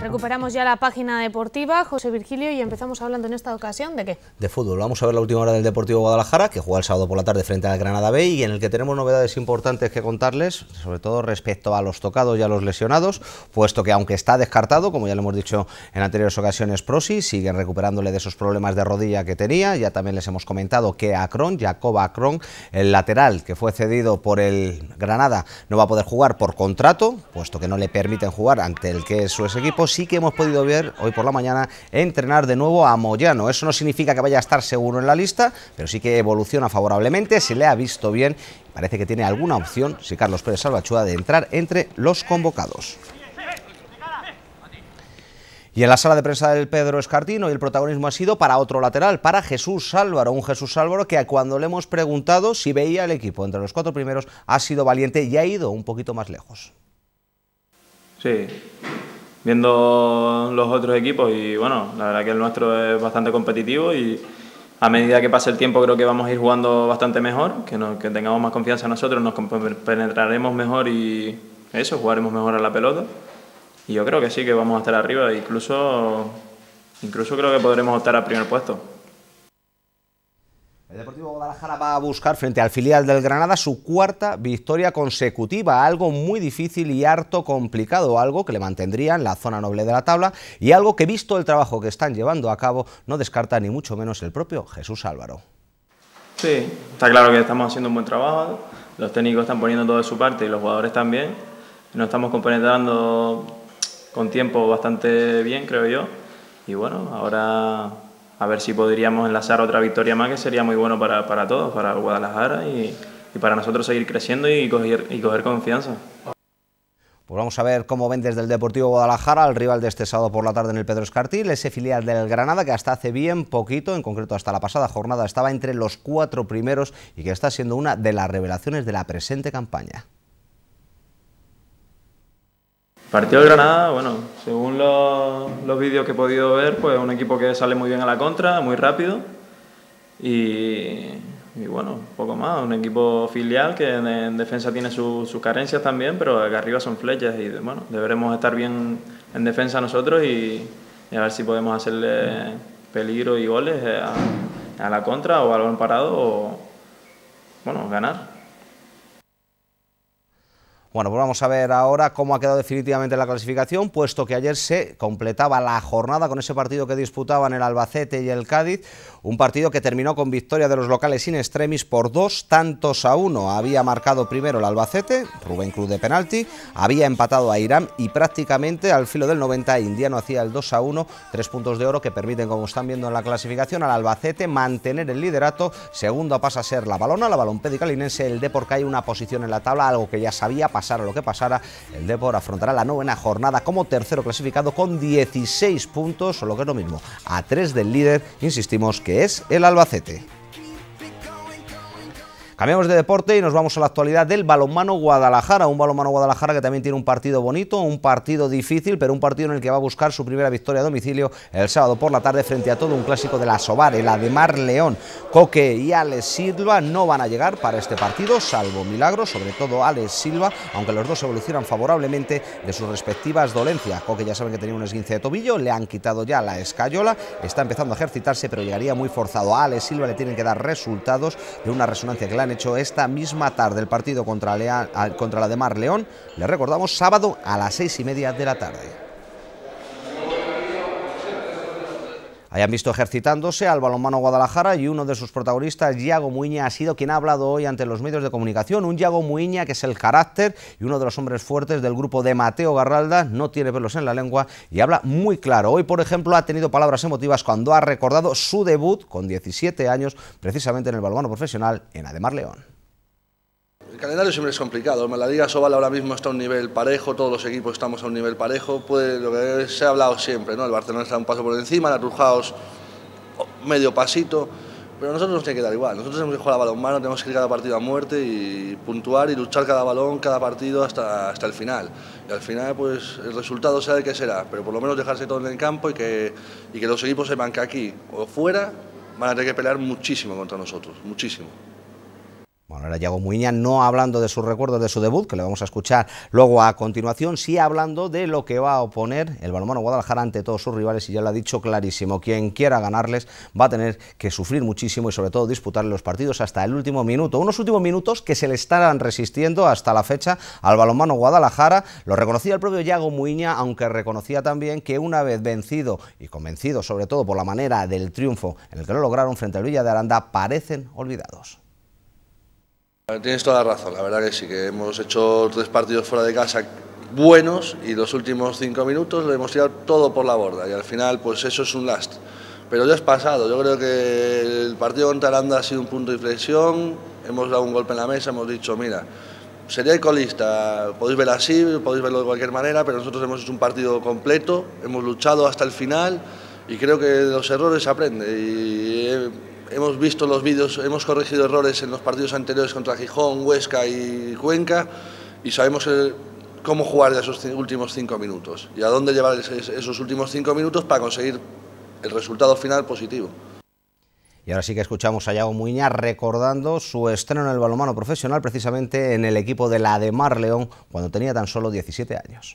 Recuperamos ya la página deportiva, José Virgilio, y empezamos hablando en esta ocasión ¿de qué? De fútbol. Vamos a ver la última hora del Deportivo Guadalajara, que juega el sábado por la tarde frente al Granada B y en el que tenemos novedades importantes que contarles, sobre todo respecto a los tocados y a los lesionados, puesto que aunque está descartado, como ya le hemos dicho en anteriores ocasiones, Prosi, siguen recuperándole de esos problemas de rodilla que tenía. Ya también les hemos comentado que Jacob Akron, el lateral que fue cedido por el Granada, no va a poder jugar por contrato, puesto que no le permiten jugar ante el que es su ex equipo. Sí que hemos podido ver hoy por la mañana entrenar de nuevo a Moyano. Eso no significa que vaya a estar seguro en la lista, pero sí que evoluciona favorablemente, se le ha visto bien, parece que tiene alguna opción, si Carlos Pérez Salvatrucha, de entrar entre los convocados. Y en la sala de prensa del Pedro Escartín hoy el protagonismo ha sido para otro lateral, para Jesús Álvaro, un Jesús Álvaro que cuando le hemos preguntado si veía el equipo entre los 4 primeros ha sido valiente y ha ido un poquito más lejos. Sí, viendo los otros equipos y bueno, la verdad que el nuestro es bastante competitivo y a medida que pase el tiempo creo que vamos a ir jugando bastante mejor, que tengamos más confianza en nosotros, nos penetraremos mejor y eso, jugaremos mejor a la pelota. Y yo creo que sí, que vamos a estar arriba, incluso creo que podremos optar al primer puesto. El Deportivo Guadalajara va a buscar frente al filial del Granada su 4ª victoria consecutiva, algo muy difícil y harto complicado, algo que le mantendría en la zona noble de la tabla y algo que, visto el trabajo que están llevando a cabo, no descarta ni mucho menos el propio Jesús Álvaro. Sí, está claro que estamos haciendo un buen trabajo, los técnicos están poniendo todo de su parte y los jugadores también, nos estamos compenetrando con tiempo bastante bien, creo yo, y bueno, ahora a ver si podríamos enlazar otra victoria más, que sería muy bueno para todos, para Guadalajara y para nosotros seguir creciendo y coger confianza. Pues vamos a ver cómo ven desde el Deportivo Guadalajara al rival de este sábado por la tarde en el Pedro Escartín, ese filial del Granada que hasta hace bien poquito, en concreto hasta la pasada jornada, estaba entre los 4 primeros y que está siendo una de las revelaciones de la presente campaña. Partido de Granada, bueno, según los vídeos que he podido ver, pues un equipo que sale muy bien a la contra, muy rápido y bueno, poco más, un equipo filial que en defensa tiene sus carencias también, pero que arriba son flechas y bueno, deberemos estar bien en defensa nosotros y a ver si podemos hacerle peligro y goles a la contra o al balón parado o bueno, ganar. Bueno, pues vamos a ver ahora cómo ha quedado definitivamente la clasificación, puesto que ayer se completaba la jornada con ese partido que disputaban el Albacete y el Cádiz, un partido que terminó con victoria de los locales in extremis por 2-1. Había marcado primero el Albacete, Rubén Cruz de penalti, había empatado a Irán y prácticamente al filo del 90 Indiano hacía el 2-1, 3 puntos de oro que permiten, como están viendo en la clasificación, al Albacete mantener el liderato. Segunda pasa a ser la Balompédica linense, el Depor cae una posición en la tabla, algo que ya sabía, pasara lo que pasara, el Depor afrontará la 9ª jornada como tercero clasificado con 16 puntos, o lo que es lo mismo, a 3 del líder, insistimos que es el Albacete. Cambiamos de deporte y nos vamos a la actualidad del balonmano Guadalajara, un balonmano Guadalajara que también tiene un partido bonito, un partido difícil, pero un partido en el que va a buscar su primera victoria a domicilio el sábado por la tarde frente a todo un clásico de la Sobar, el Ademar León. Coque y Alex Silva no van a llegar para este partido, salvo milagro, sobre todo Alex Silva, aunque los dos evolucionan favorablemente de sus respectivas dolencias. Coque ya saben que tenía un esguince de tobillo, le han quitado ya la escayola, está empezando a ejercitarse, pero llegaría muy forzado. A Alex Silva le tienen que dar resultados de una resonancia que le han hecho esta misma tarde, el partido contra la Ademar León, le recordamos, sábado a las 6:30 de la tarde. Hayan visto ejercitándose al balonmano Guadalajara y uno de sus protagonistas, Yago Muiña, ha sido quien ha hablado hoy ante los medios de comunicación. Un Yago Muiña que es el carácter y uno de los hombres fuertes del grupo de Mateo Garralda, no tiene pelos en la lengua y habla muy claro. Hoy, por ejemplo, ha tenido palabras emotivas cuando ha recordado su debut con 17 años, precisamente en el balonmano profesional en Ademar León. El calendario siempre es complicado. La Liga Sobal ahora mismo está a un nivel parejo, todos los equipos estamos a un nivel parejo. Lo que se ha hablado siempre, ¿no? El Barcelona está un paso por encima, la Trujaos medio pasito, pero a nosotros nos tiene que dar igual. Nosotros tenemos que jugar a balonmano, tenemos que ir cada partido a muerte y puntuar y luchar cada balón, cada partido hasta el final. Y al final, pues el resultado será el que será, pero por lo menos dejarse todo en el campo y que los equipos sepan que aquí o fuera van a tener que pelear muchísimo contra nosotros, muchísimo. Bueno, era Yago Muiña, no hablando de sus recuerdos de su debut, que le vamos a escuchar luego a continuación, sí hablando de lo que va a oponer el balonmano Guadalajara ante todos sus rivales, y ya lo ha dicho clarísimo: quien quiera ganarles va a tener que sufrir muchísimo y sobre todo disputarle los partidos hasta el último minuto. Unos últimos minutos que se le estarán resistiendo hasta la fecha al balonmano Guadalajara. Lo reconocía el propio Yago Muiña, aunque reconocía también que una vez vencido y convencido sobre todo por la manera del triunfo en el que lo lograron frente al Villa de Aranda, parecen olvidados. Tienes toda la razón, la verdad que sí, que hemos hecho 3 partidos fuera de casa buenos y los últimos 5 minutos lo hemos tirado todo por la borda y al final pues eso es un last. Pero ya es pasado, yo creo que el partido contra Aranda ha sido un punto de inflexión, hemos dado un golpe en la mesa, hemos dicho mira, sería colista, podéis verlo así, podéis verlo de cualquier manera, pero nosotros hemos hecho un partido completo, hemos luchado hasta el final y creo que de los errores se aprende. Y hemos visto los vídeos, hemos corregido errores en los partidos anteriores contra Gijón, Huesca y Cuenca y sabemos cómo jugar ya esos últimos 5 minutos y a dónde llevar esos últimos 5 minutos para conseguir el resultado final positivo. Y ahora sí que escuchamos a Yago Muiña recordando su estreno en el balonmano profesional, precisamente en el equipo de la Ademar León, cuando tenía tan solo 17 años.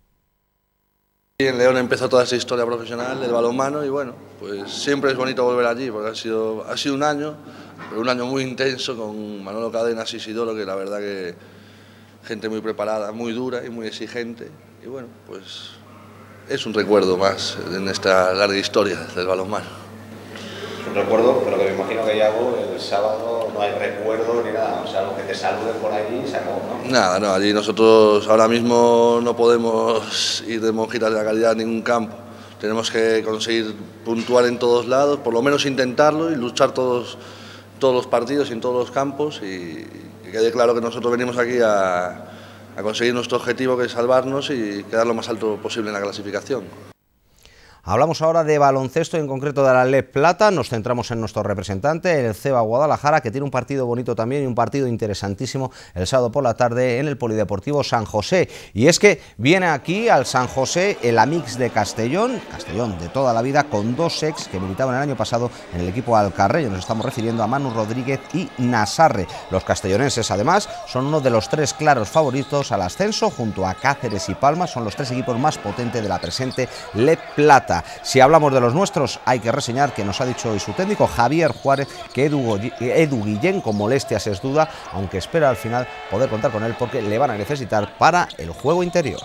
Y en León empezó toda esa historia profesional del balonmano y bueno, pues siempre es bonito volver allí porque ha sido un año, pero un año muy intenso con Manolo Cadenas y Isidoro, que la verdad que gente muy preparada, muy dura y muy exigente y bueno, pues es un recuerdo más en esta larga historia del balonmano. Es un recuerdo, pero que me imagino que Yago el sábado no hay recuerdo ni nada, o sea, algo que te saluden por allí y se acabó, ¿no? Nada, no, allí nosotros ahora mismo no podemos ir de monjitas de la calidad a ningún campo. Tenemos que conseguir puntuar en todos lados, por lo menos intentarlo y luchar todos los partidos y en todos los campos y que quede claro que nosotros venimos aquí a conseguir nuestro objetivo, que es salvarnos y quedar lo más alto posible en la clasificación. Hablamos ahora de baloncesto, en concreto de la LEP Plata. Nos centramos en nuestro representante, el CEBA Guadalajara, que tiene un partido bonito también y un partido interesantísimo el sábado por la tarde en el Polideportivo San José. Y es que viene aquí al San José el Amics de Castellón de toda la vida, con 2 ex que militaban el año pasado en el equipo alcarreño. Nos estamos refiriendo a Manu Rodríguez y Nasarre. Los castellonenses, además, son uno de los 3 claros favoritos al ascenso, junto a Cáceres y Palma. Son los 3 equipos más potentes de la presente LEP Plata. Si hablamos de los nuestros, hay que reseñar que nos ha dicho hoy su técnico Javier Juárez que Edu Guillén con molestias es duda, aunque espera al final poder contar con él porque le van a necesitar para el juego interior.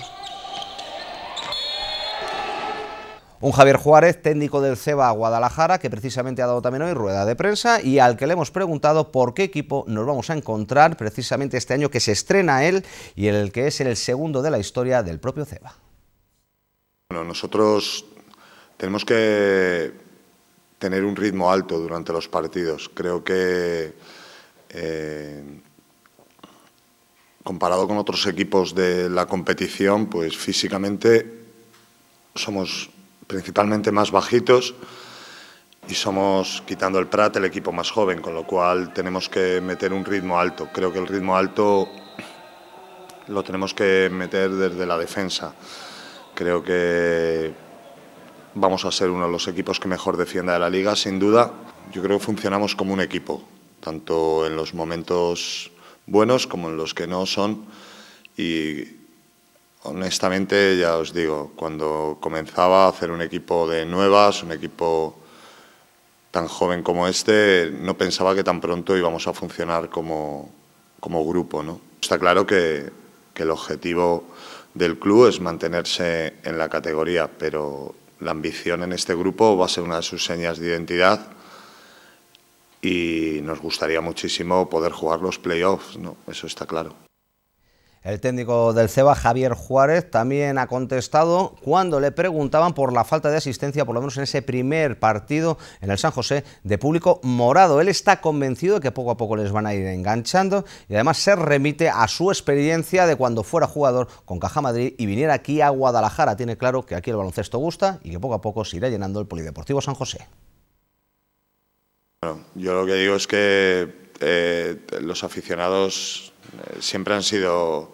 Un Javier Juárez, técnico del CEBA Guadalajara, que precisamente ha dado también hoy rueda de prensa y al que le hemos preguntado por qué equipo nos vamos a encontrar precisamente este año, que se estrena él y el que es el segundo de la historia del propio CEBA. Bueno, nosotros tenemos que tener un ritmo alto durante los partidos. Creo que comparado con otros equipos de la competición, pues físicamente somos principalmente más bajitos y somos, quitando el Prat, el equipo más joven, con lo cual tenemos que meter un ritmo alto. Creo que el ritmo alto lo tenemos que meter desde la defensa. Creo que vamos a ser uno de los equipos que mejor defienda de la liga, sin duda. Yo creo que funcionamos como un equipo, tanto en los momentos buenos como en los que no son. Y honestamente, ya os digo, cuando comenzaba a hacer un equipo de nuevas, un equipo tan joven como este, no pensaba que tan pronto íbamos a funcionar como grupo, ¿no? Está claro que el objetivo del club es mantenerse en la categoría, pero la ambición en este grupo va a ser una de sus señas de identidad y nos gustaría muchísimo poder jugar los playoffs, ¿no? Eso está claro. El técnico del CEBA, Javier Juárez, también ha contestado cuando le preguntaban por la falta de asistencia, por lo menos en ese primer partido en el San José, de público morado. Él está convencido de que poco a poco les van a ir enganchando y además se remite a su experiencia de cuando fuera jugador con Caja Madrid y viniera aquí a Guadalajara. Tiene claro que aquí el baloncesto gusta y que poco a poco se irá llenando el Polideportivo San José. Bueno, yo lo que digo es que los aficionados siempre han sido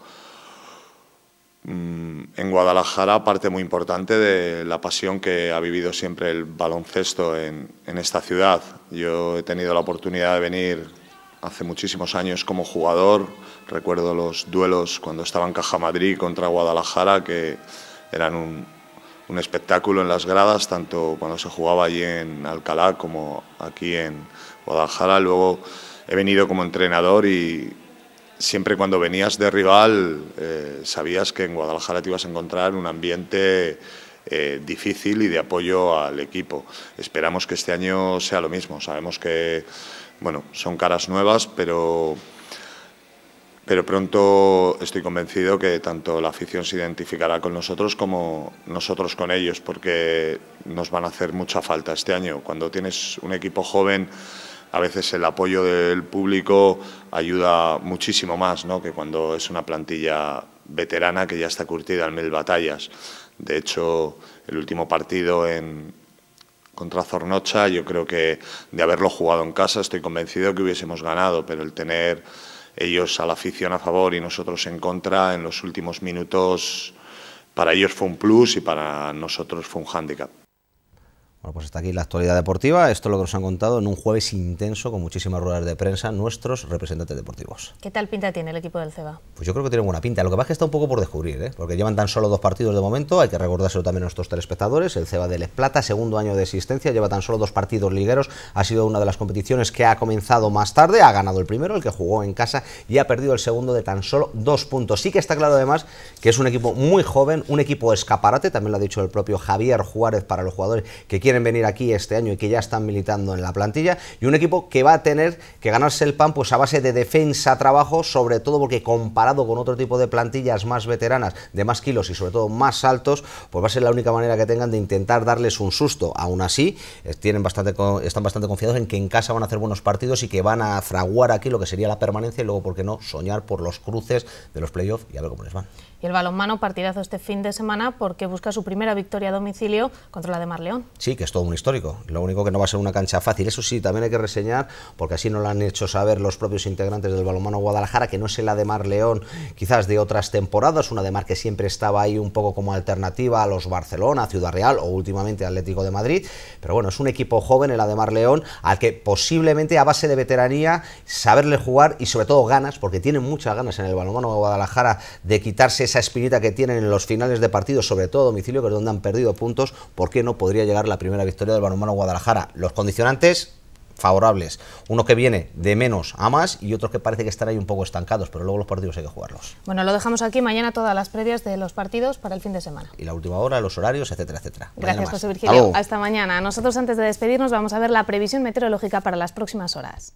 en Guadalajara parte muy importante de la pasión que ha vivido siempre el baloncesto en esta ciudad. Yo he tenido la oportunidad de venir hace muchísimos años como jugador. Recuerdo los duelos cuando estaba en Caja Madrid contra Guadalajara, que eran un espectáculo en las gradas, tanto cuando se jugaba allí en Alcalá como aquí en Guadalajara. Luego he venido como entrenador y siempre cuando venías de rival sabías que en Guadalajara te ibas a encontrar un ambiente difícil y de apoyo al equipo. Esperamos que este año sea lo mismo. Sabemos que bueno, son caras nuevas, pero pronto estoy convencido que tanto la afición se identificará con nosotros como nosotros con ellos, porque nos van a hacer mucha falta este año. Cuando tienes un equipo joven, a veces el apoyo del público ayuda muchísimo más, ¿no?, que cuando es una plantilla veterana que ya está curtida en 1000 batallas. De hecho, el último partido contra Zornocha, yo creo que de haberlo jugado en casa estoy convencido que hubiésemos ganado, pero el tener ellos a la afición a favor y nosotros en contra en los últimos minutos, para ellos fue un plus y para nosotros fue un hándicap. Bueno, pues hasta aquí la actualidad deportiva. Esto es lo que nos han contado en un jueves intenso con muchísimas ruedas de prensa nuestros representantes deportivos. ¿Qué tal pinta tiene el equipo del Ceba? Pues yo creo que tiene buena pinta. Lo que pasa es que está un poco por descubrir, porque llevan tan solo 2 partidos de momento. Hay que recordárselo también a nuestros telespectadores. El Ceba de Les Plata, segundo año de existencia, lleva tan solo 2 partidos ligueros. Ha sido una de las competiciones que ha comenzado más tarde. Ha ganado el primero, el que jugó en casa, y ha perdido el segundo de tan solo 2 puntos. Sí que está claro además que es un equipo muy joven, un equipo escaparate, también lo ha dicho el propio Javier Juárez, para los jugadores que quieren venir aquí este año y que ya están militando en la plantilla, y un equipo que va a tener que ganarse el pan pues a base de defensa, trabajo, sobre todo porque comparado con otro tipo de plantillas más veteranas, de más kilos y sobre todo más altos, pues va a ser la única manera que tengan de intentar darles un susto. Aún así, están bastante confiados en que en casa van a hacer buenos partidos y que van a fraguar aquí lo que sería la permanencia y luego, por qué no, soñar por los cruces de los playoffs y a ver cómo les van. Y el balonmano, partidazo este fin de semana porque busca su primera victoria a domicilio contra la de Mar León. Sí, que es todo un histórico. Lo único que no va a ser una cancha fácil. Eso sí, también hay que reseñar, porque así nos lo han hecho saber los propios integrantes del balonmano Guadalajara, que no es la de Mar León quizás de otras temporadas, una de Mar que siempre estaba ahí un poco como alternativa a los Barcelona, Ciudad Real o últimamente Atlético de Madrid. Pero bueno, es un equipo joven, el de Mar León, al que posiblemente a base de veteranía, saberle jugar y sobre todo ganas, porque tienen muchas ganas en el balonmano de Guadalajara de quitarse esa espinita que tienen en los finales de partido, sobre todo a domicilio, que es donde han perdido puntos. ¿Por qué no podría llegar la primera victoria del balonmano Guadalajara? Los condicionantes favorables, uno que viene de menos a más y otros que parece que están ahí un poco estancados, pero luego los partidos hay que jugarlos. Bueno, lo dejamos aquí, mañana todas las previas de los partidos para el fin de semana. Y la última hora, los horarios, etcétera, etcétera. Gracias, José Virgilio. Hasta mañana. Nosotros, antes de despedirnos, vamos a ver la previsión meteorológica para las próximas horas.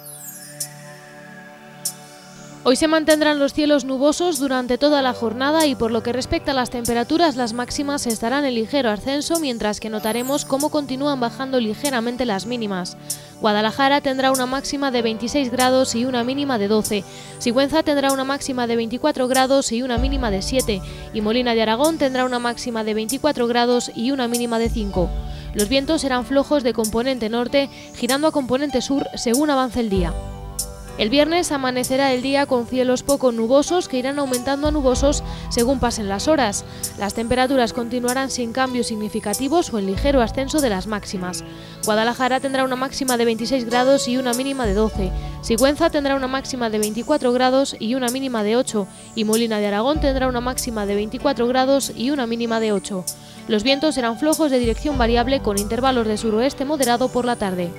Hoy se mantendrán los cielos nubosos durante toda la jornada y por lo que respecta a las temperaturas, las máximas estarán en ligero ascenso, mientras que notaremos cómo continúan bajando ligeramente las mínimas. Guadalajara tendrá una máxima de 26 grados y una mínima de 12. Sigüenza tendrá una máxima de 24 grados y una mínima de 7. Y Molina de Aragón tendrá una máxima de 24 grados y una mínima de 5. Los vientos serán flojos de componente norte, girando a componente sur según avance el día. El viernes amanecerá el día con cielos poco nubosos que irán aumentando a nubosos según pasen las horas. Las temperaturas continuarán sin cambios significativos o en ligero ascenso de las máximas. Guadalajara tendrá una máxima de 26 grados y una mínima de 12. Sigüenza tendrá una máxima de 24 grados y una mínima de 8. Y Molina de Aragón tendrá una máxima de 24 grados y una mínima de 8. Los vientos serán flojos de dirección variable con intervalos de suroeste moderado por la tarde.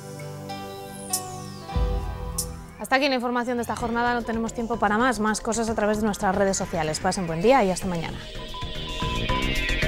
Hasta aquí la información de esta jornada, no tenemos tiempo para más cosas a través de nuestras redes sociales. Pasen buen día y hasta mañana.